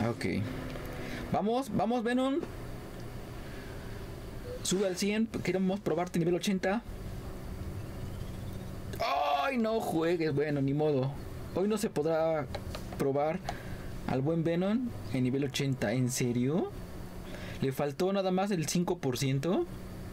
Ok. Vamos, vamos, Venom. Sube al 100. Queremos probarte nivel 80. ¡Ay, no juegues! Bueno, ni modo. Hoy no se podrá probar al buen Venom en nivel 80. ¿En serio? Le faltó nada más el 5%.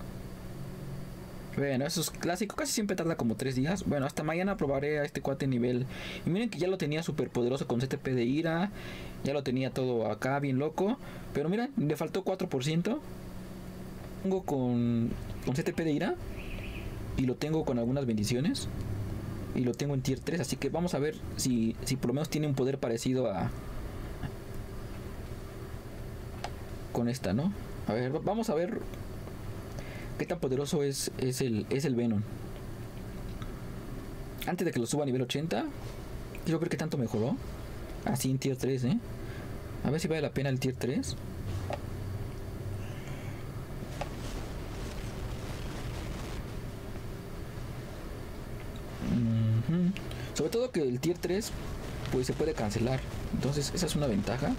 Bueno, eso es clásico. Casi siempre tarda como 3 días. Bueno, hasta mañana probaré a este cuate nivel. Y miren que ya lo tenía súper poderoso con CTP de ira. Ya lo tenía todo acá bien loco. Pero miren, le faltó 4%. Tengo con CTP de ira. Y lo tengo con algunas bendiciones. Y lo tengo en tier 3. Así que vamos a ver si por lo menos tiene un poder parecido a... con esta, ¿no? A ver, vamos a ver qué tan poderoso es el Venom. Antes de que lo suba a nivel 80, quiero ver qué tanto mejoró. Así en tier 3, ¿eh? A ver si vale la pena el tier 3. Sobre todo que el tier 3 pues se puede cancelar. Entonces esa es una ventaja.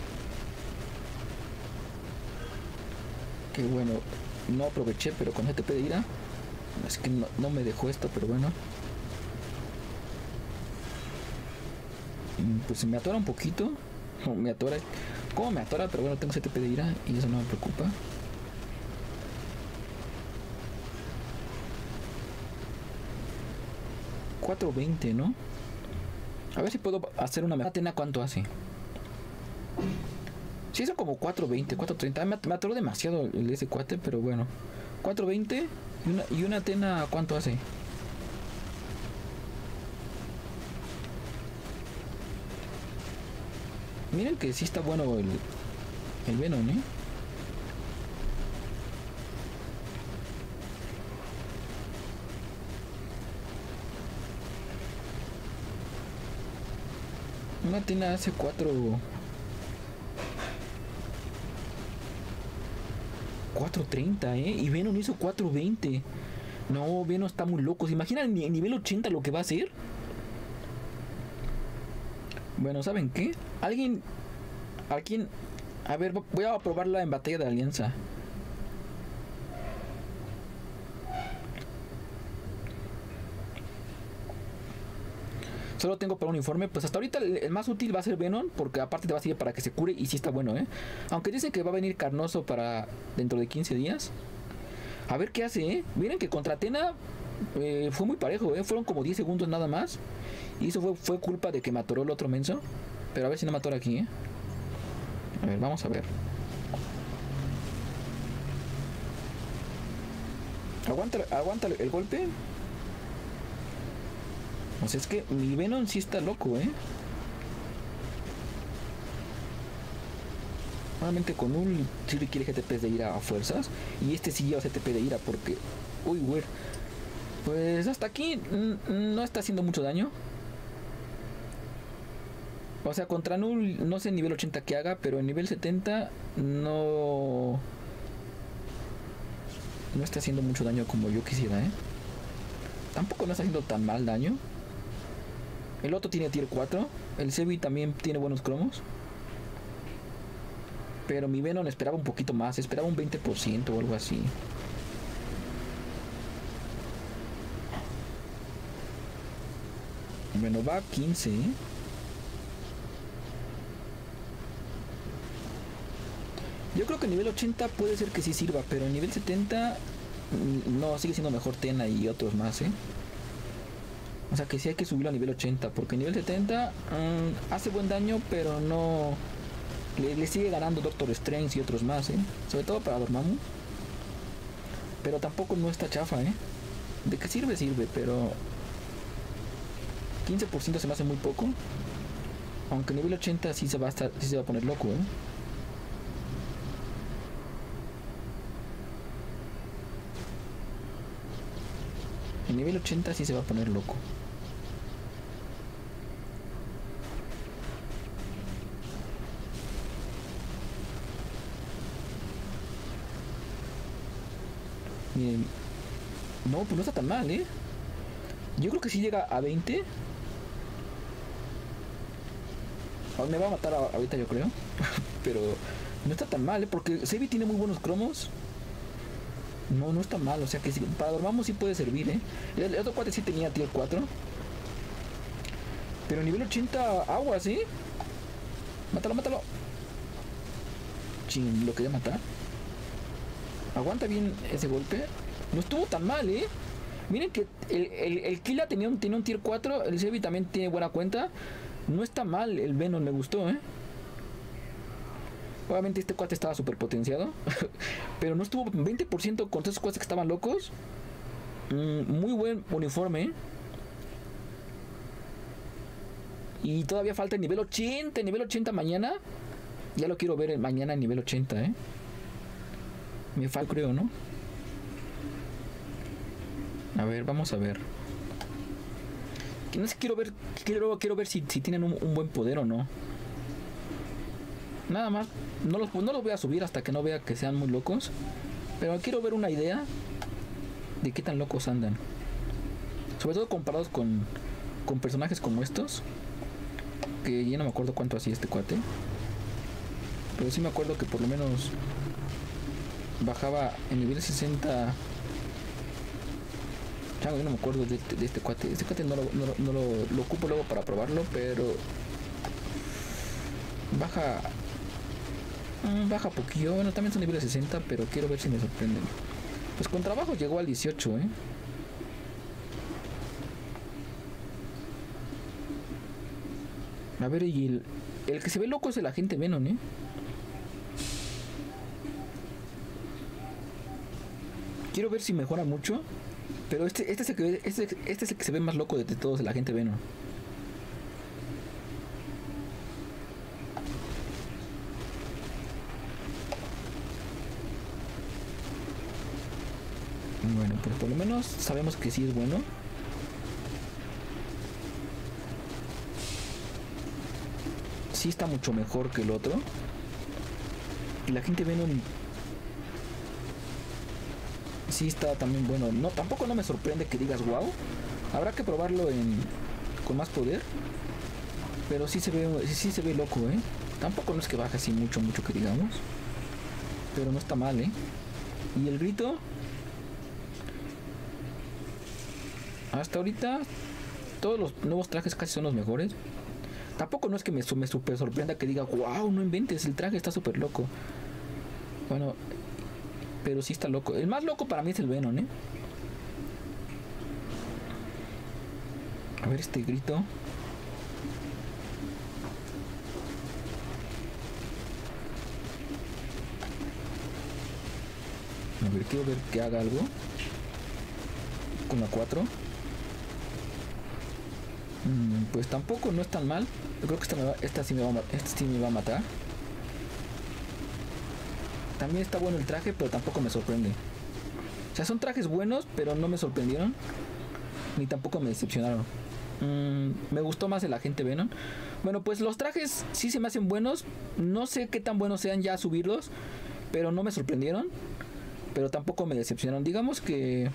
Que bueno, no aproveché, pero con GTP de ira es que no me dejó esto, pero bueno. Pues se me atora un poquito. No, me atora. ¿Cómo me atora? Pero bueno, tengo GTP de ira y eso no me preocupa. $4.20, ¿no? A ver si puedo hacer una Atena. ¿Cuánto hace? Sí, hizo como 4.20, 4.30. Me atoró demasiado ese cuate, pero bueno. 4.20 y una Atena, ¿cuánto hace? Miren que sí está bueno el Venom, ¿eh? Una Atena hace 4.30, y Venom hizo 4.20. No, Venom está muy loco. ¿Se imaginan en nivel 80 lo que va a hacer? Bueno, ¿saben qué? Alguien. A ver, voy a probarla en batalla de alianza. Solo tengo para un informe. Pues hasta ahorita el más útil va a ser Venom, porque aparte te va a servir para que se cure y sí está bueno, Aunque dicen que va a venir Carnoso para dentro de 15 días. A ver qué hace, Miren que contra Atena fue muy parejo, Fueron como 10 segundos nada más. Y eso fue culpa de que me atoró el otro menso. Pero a ver si no me atora aquí, A ver, vamos a ver. Aguanta el golpe. O sea, es que mi Venom sí está loco, Normalmente con un sí requiere GTP de ira a fuerzas. Y este sí lleva GTP de ira porque... Uy, güey. Pues hasta aquí no está haciendo mucho daño. O sea, contra Null no sé en nivel 80 que haga, pero en nivel 70 no está haciendo mucho daño como yo quisiera, Tampoco no está haciendo tan mal daño. El otro tiene tier 4. El Sebi también tiene buenos cromos. Pero mi Venom esperaba un poquito más. Esperaba un 20% o algo así. Bueno, va a 15, Yo creo que nivel 80 puede ser que sí sirva, pero en nivel 70 no, sigue siendo mejor Tena y otros más, O sea que sí hay que subirlo a nivel 80, porque en nivel 70 hace buen daño, pero no... Le sigue ganando Doctor Strange y otros más, Sobre todo para Dormammu. Pero tampoco no está chafa, De que sirve, pero... 15% se me hace muy poco. Aunque en nivel 80 sí se va a poner loco, En nivel 80 sí se va a poner loco. Miren. No, pues no está tan mal, Yo creo que sí llega a 20. Me va a matar ahorita, yo creo. Pero no está tan mal, porque Sebi tiene muy buenos cromos. No está mal, o sea que sí, para Dormammu sí puede servir, El otro cuate sí tenía tier 4. Pero nivel 80, aguas, Mátalo. Chin, lo quería matar. Aguanta bien ese golpe. No estuvo tan mal, Miren que el Killa tenía un tier 4. El Sebi también tiene buena cuenta. No está mal el Venom, me gustó, Obviamente este cuate estaba súper potenciado. Pero no estuvo 20% contra esos cuates que estaban locos. Muy buen uniforme, Y todavía falta el nivel 80. El nivel 80 mañana. Ya lo quiero ver mañana en nivel 80, Me falta, creo, ¿no? A ver, vamos a ver. No sé, quiero ver si tienen un buen poder o no. Nada más. No los voy a subir hasta que no vea que sean muy locos. Pero quiero ver una idea de qué tan locos andan. Sobre todo comparados con personajes como estos. Que ya no me acuerdo cuánto hacía este cuate. Pero sí me acuerdo que por lo menos bajaba en nivel 60. Chango, yo no me acuerdo de este cuate. Este cuate no lo ocupo luego para probarlo, pero baja poquillo. Bueno, también son niveles 60, pero quiero ver si me sorprenden. Pues con trabajo llegó al 18, A ver, y el que se ve loco es el agente Venom, Quiero ver si mejora mucho. Pero este es el que se ve más loco de todos, el agente Venom. Bueno, pues por lo menos sabemos que sí es bueno. Sí está mucho mejor que el otro. Y la gente Venom sí está también bueno. No, tampoco no me sorprende que digas wow. Habrá que probarlo con más poder. Pero sí se ve loco, Tampoco no es que baje así mucho que digamos. Pero no está mal, Y el grito. Hasta ahorita todos los nuevos trajes casi son los mejores. Tampoco no es que me super sorprenda que diga wow, no inventes, el traje está súper loco. Bueno, pero sí está loco. El más loco para mí es el Venom, A ver este grito. A ver, quiero ver que haga algo. Con la 4. Pues tampoco no es tan mal. Yo creo que esta sí me va a matar. También está bueno el traje, pero tampoco me sorprende. O sea, son trajes buenos, pero no me sorprendieron. Ni tampoco me decepcionaron. Me gustó más el agente Venom. Bueno, pues los trajes sí se me hacen buenos. No sé qué tan buenos sean ya subirlos, pero no me sorprendieron. Pero tampoco me decepcionaron. Digamos que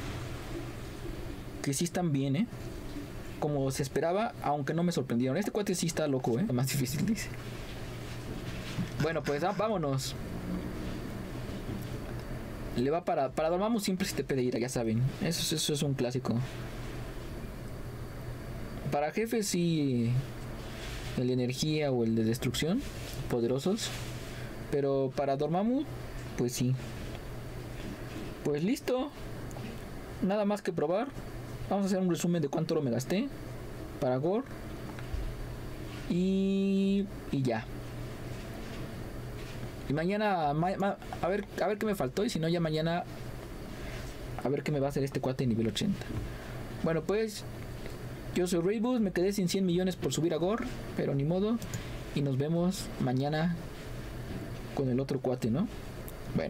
sí están bien, como se esperaba, aunque no me sorprendieron. Este cuate sí está loco, más difícil, dice. Bueno, pues vámonos. Le va para Dormammu siempre se te pide ira, ya saben. Eso es un clásico. Para jefes sí, el de energía o el de destrucción, poderosos. Pero para Dormammu, pues sí. Pues listo. Nada más que probar. Vamos a hacer un resumen de cuánto oro me gasté para Gore. Y ya. Y mañana a ver qué me faltó. Y si no, ya mañana a ver qué me va a hacer este cuate de nivel 80. Bueno, pues yo soy Raybus. Me quedé sin 100 millones por subir a Gore, pero ni modo. Y nos vemos mañana con el otro cuate, ¿no?